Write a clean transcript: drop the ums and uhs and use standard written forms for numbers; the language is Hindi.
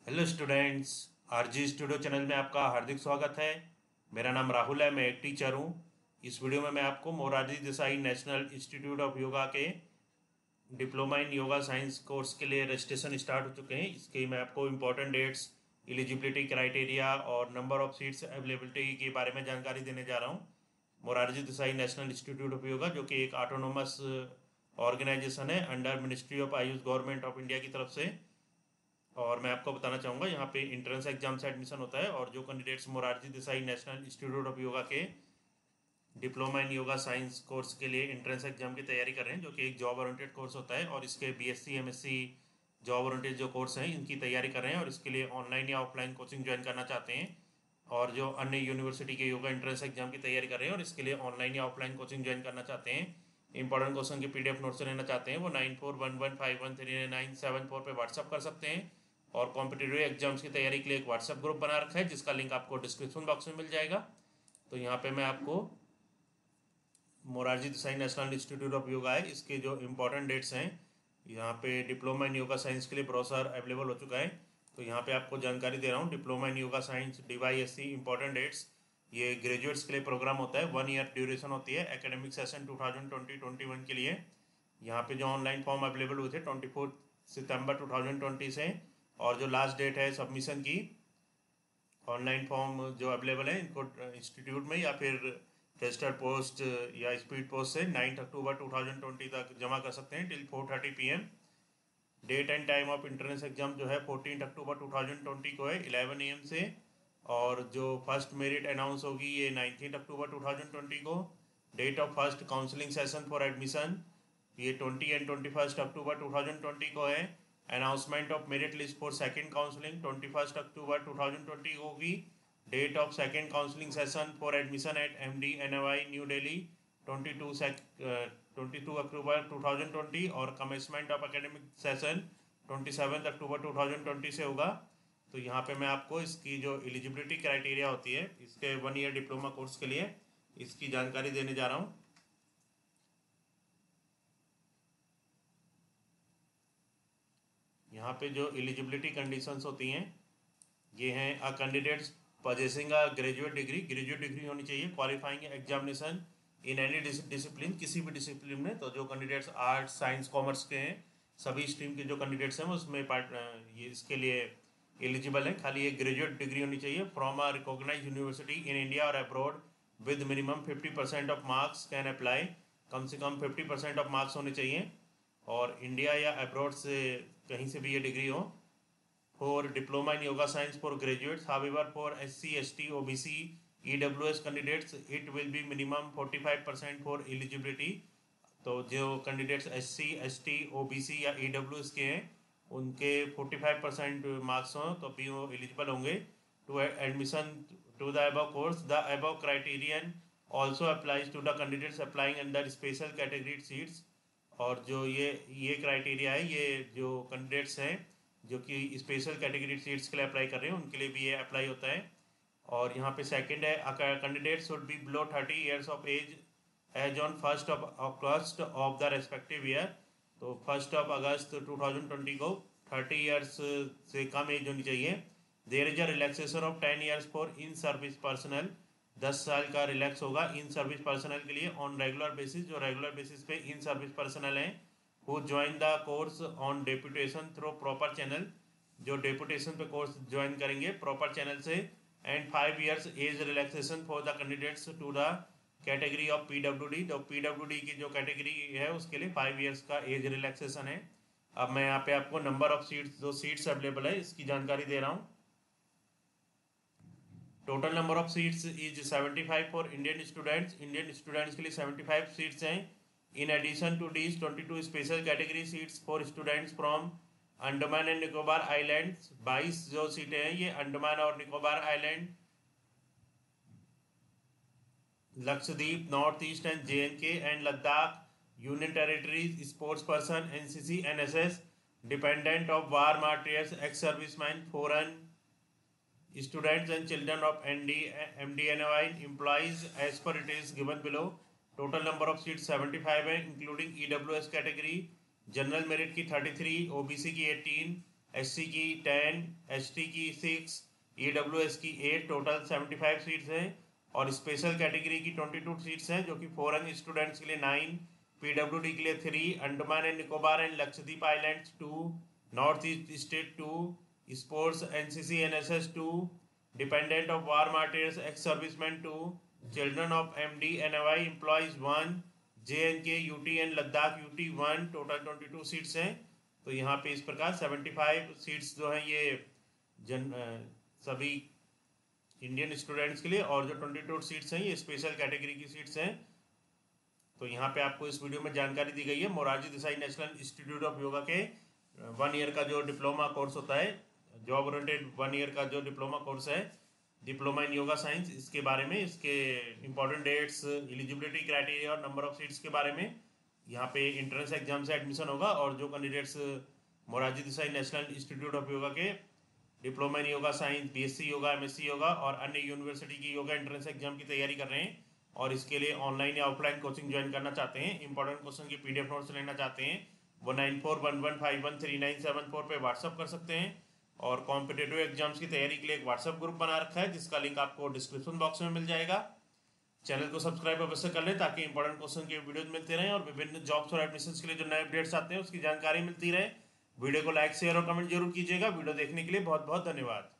Hello students. RG studio channel में आपका हार्दिक स्वागत है। मेरा नाम राहुल है, मैं एक टीचर हूँ। इस वीडियो में मैं आपको Morarji Desai national institute of yoga के diploma in yoga science course के लिए रजिस्ट्रेशन स्टार्ट हो चुके हैं। इसके मैं आपको इम्पोर्टेंट डेट्स, एलिजिबिलिटी क्राइटेरिया और नंबर ऑफ सीट्स अवेलेबिलिटी के बारे में जानकारी देने जा रहा हूँ। Morarji Desai national institute of yoga जो कि एक ऑटोनोमस ऑर्गेनाइजेशन है under ministry of Ayush government of India की तरफ से। और मैं आपको बताना चाहूँगा, यहाँ पे इंट्रेंस एग्जाम से एडमिशन होता है और जो candidates Morarji Desai national institute of yoga के diploma in yoga science course के लिए इंट्रेंस एग्जाम की तैयारी कर रहे हैं, जो कि एक जॉब ओरिएंटेड कोर्स होता है, और इसके बीएससी एमएससी जॉब ओरिएंटेड जो कोर्स हैं इनकी तैयारी कर रहे हैं और इसके लिए ऑनलाइन या ऑफलाइन कोचिंग ज्वाइन करना चाहते हैं, और जो अन्य यूनिवर्सिटी के योगा इंट्रेंस एग्जाम की तैयारी कर रहे हैं और इसके लिए ऑनलाइन या ऑफलाइन कोचिंग ज्वाइन करना चाहते हैं, इंपॉर्टेंट क्वेश्चन के पीडीएफ नोट से लेना चाहते हैं, वो 9411513974 पे व्हाट्सअप कर सकते हैं। और कॉम्पिटिटिव एग्जाम्स की तैयारी के लिए एक व्हाट्सएप ग्रुप बना रखा है जिसका लिंक आपको डिस्क्रिप्शन बॉक्स में मिल जाएगा। तो यहाँ पे मैं आपको Morarji Desai national institute of yoga है, इसके जो इम्पोर्टेंट डेट्स हैं, यहाँ पे डिप्लोमा इन योगा साइंस के लिए ब्रोशर अवेलेबल हो चुका है। तो यहाँ पे आपको जानकारी दे रहा हूँ, diploma in yoga science DYSC important dates. ये ग्रेजुएट्स के लिए प्रोग्राम होता है, 1 ईयर ड्यूरेशन होती है एकेडमिक सेशन 2020-21 के लिए। यहाँ पे जो ऑनलाइन फॉर्म अवेलेबल हुए थे 24 सितंबर 2020 से, और जो लास्ट डेट है सबमिशन की ऑनलाइन फॉर्म जो अवेलेबल है इनको इंस्टीट्यूट में या फिर रजिस्टर पोस्ट या स्पीड पोस्ट से 9 अक्टूबर 2020 तक जमा कर सकते हैं till 4:30 PM। Date and time of entrance exam जो है 14 अक्टूबर 2020 को है 11 AM से, और जो फर्स्ट मेरिट अनाउंस होगी ये 19 अक्टूबर 2020 को। Date of first counselling session for admission ये 20 एंड 21 अक्टूबर 2020 को है। Announcement of merit list for second counselling 21 अक्टूबर 2020 को होगी। Date of second counselling session for admission at MD NOI new Delhi 22 अक्टूबर 2020, और कमेंसमेंट ऑफ एकेडमिक सेशन 27 अक्टूबर 2020 से होगा। तो यहाँ पे मैं आपको इसकी जो एलिजिबिलिटी क्राइटेरिया होती है इसके 1 ईयर डिप्लोमा कोर्स के लिए इसकी जानकारी देने जा रहा हूँ। यहाँ पे जो एलिजिबिलिटी कंडीशंस होती हैं ये हैं, a candidates possessing a graduate degree होनी चाहिए, qualifying examination in any discipline, किसी भी डिसिप्लिन में। तो जो कैंडिडेट्स आर्ट्स साइंस कॉमर्स के हैं, सभी स्ट्रीम के जो कैंडिडेट्स हैं वो उसमें ये इसके लिए एलिजिबल हैं। खाली एक ग्रेजुएट डिग्री होनी चाहिए from a recognise university in India और abroad with minimum 50% of marks can apply. कम से कम 50% ऑफ मार्क्स होने चाहिए, और इंडिया या अब्रॉड से कहीं से भी ये डिग्री हो। For diploma in yoga science for graduates, however for SC ST OBC EWS candidates it will be minimum 45% for eligibility. तो जो कैंडिडेट्स SC ST OBC या EWS के हैं उनके 45% मार्क्स हों तो भी वो एलिजिबल होंगे to admission to the above course. The above criterion also applies to the candidates applying under special category seats. और जो ये क्राइटेरिया है, ये जो कैंडिडेट्स हैं जो कि स्पेशल कैटेगरी सीट्स के लिए अप्लाई कर रहे हैं उनके लिए भी ये अप्लाई होता है। और यहाँ पे सेकंड है, candidate should be below 30 years of age age on 1 August of the respective year. तो 1 अगस्त 2020 को 30 ईयर्स से कम एज होनी चाहिए। There is a relaxation of 10 years for in service personnel. 10 साल का रिलैक्स होगा इन सर्विस पर्सनल के लिए ऑन रेगुलर बेसिस, जो रेगुलर बेसिस पे इन सर्विस पर्सनल हैं who join the course on deputation through proper channel, जो डेपुटेशन पे कोर्स ज्वाइन करेंगे प्रॉपर चैनल से। And 5 years age relaxation for the candidates to the category of PWD। तो PWD की जो कैटेगरी है उसके लिए 5 ईयर्स का एज रिलैक्सेशन है। अब मैं यहाँ पे आपको नंबर ऑफ सीट्स, जो सीट्स अवेलेबल है इसकी जानकारी दे रहा हूँ। Total number of seats is 75 for Indian students. Indian students के लिए 75 सीट्स हैं। In addition to these 22 special category seats for students from Andaman and Nicobar islands. 22 जो सीटें हैं ये अंडमान और Nicobar island, Lakshadweep, north east and JNK and Ladakh union territories, sports person, NCC NSS, dependent of war martyrs, ex serviceman, foreign students and children of MDNOI employees as per it is given below. Total number of seats 75 है, including EWS category। General merit की 33, OBC की 18, SC की 10, ST की 6, EWS की 8, टोटल 75 सीट्स हैं। और स्पेशल कैटेगरी की 22 सीट्स हैं, जो कि फॉरेन स्टूडेंट्स के लिए 9, PWD के लिए 3, Andaman and Nicobar and Lakshadweep islands 2, north east state 2, sports NCC NSS 2, dependent of war martyrs ex serviceman 2, children of MD NOI employees 1, JNK UT and Ladakh UT 1, total 22 seats हैं। तो यहाँ पे इस प्रकार 75 सीट्स जो हैं ये सभी इंडियन स्टूडेंट्स के लिए, और जो 22 सीट्स हैं ये स्पेशल कैटेगरी की सीट्स हैं। तो यहाँ पे आपको इस वीडियो में जानकारी दी गई है Morarji Desai national institute of yoga के 1 ईयर का जो डिप्लोमा कोर्स होता है, जॉब ओरिएंटेड 1 ईयर का जो डिप्लोमा कोर्स है, डिप्लोमा इन योगा साइंस, इसके बारे में, इसके इंपॉर्टेंट डेट्स, एलिजिबिलिटी क्राइटेरिया और नंबर ऑफ सीट्स के बारे में यहाँ पे एंट्रेंस एग्जाम से एडमिशन होगा। और जो candidates Morarji Desai national institute of yoga के diploma in yoga science, BSc yoga, MSc yoga और अन्य यूनिवर्सिटी की योगा एंट्रेंस एग्जाम की तैयारी कर रहे हैं और इसके लिए ऑनलाइन या ऑफलाइन कोचिंग ज्वाइन करना चाहते हैं, इंपॉर्टेंट क्वेश्चन की PDF नोट्स लेना चाहते हैं, वो 9411513974 पे व्हाट्सअप कर सकते हैं। और कॉम्पिटेटिव एग्जाम्स की तैयारी के लिए एक व्हाट्सअप ग्रुप बना रखा है, जिसका लिंक आपको डिस्क्रिप्शन बॉक्स में मिल जाएगा। चैनल को सब्सक्राइब अवश्य कर लें ताकि इंपॉर्टेंट क्वेश्चन के वीडियोज मिलते रहें और विभिन्न जॉब्स और एडमिशन्स के लिए जो नए अपडेट्स आते हैं उसकी जानकारी मिलती रहे। वीडियो को लाइक, शेयर और कमेंट जरूर कीजिएगा। वीडियो देखने के लिए बहुत बहुत धन्यवाद।